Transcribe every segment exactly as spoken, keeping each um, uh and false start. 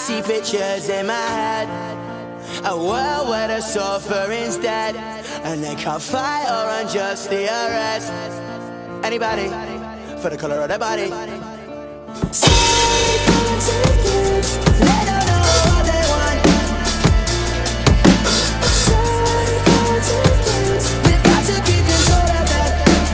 see pictures in my head, a world where the suffering's dead, and they can't fight or unjustly arrest anybody for the color of their body. Psychotic, they don't know what they want. Psychotic, we've got to keep control of them.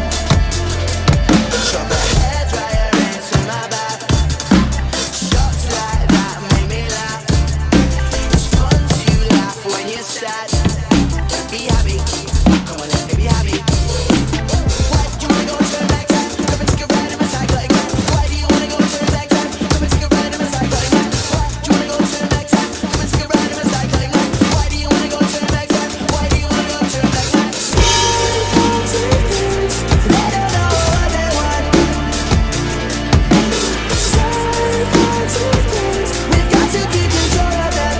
Shove their heads right into my back. Shots like that make me laugh. It's fun to laugh when you're sad. Be happy, come on, let me be happy. Why do you wanna go turn back time? Come and take a ride in my psychotic mind. Why do you wanna go turn back time? Come and take a ride in my psychotic mind. Why do you wanna go turn back time? Come and take a ride in my psychotic mind. Why do you wanna go turn back time? Why do you wanna go turn back time? Psychotic, they don't know what they want. Psychotic, we've got to keep control of them.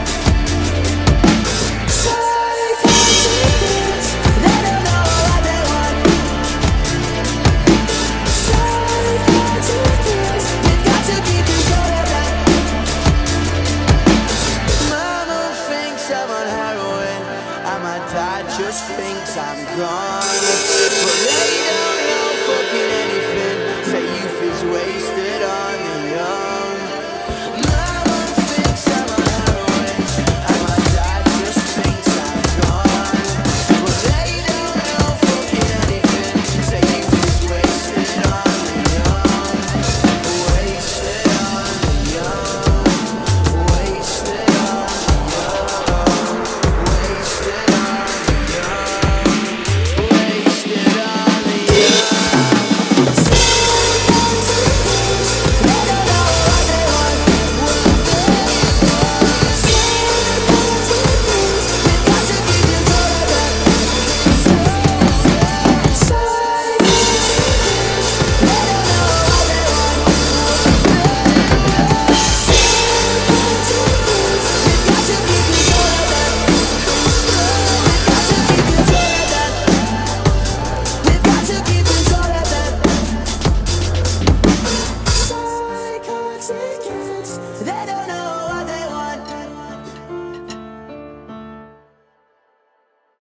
Psychotic, they don't know what they want. Psychotic, we've got to keep control of them. Mama thinks I'm on heroin, and my dad just thinks I'm gone, but they don't know fucking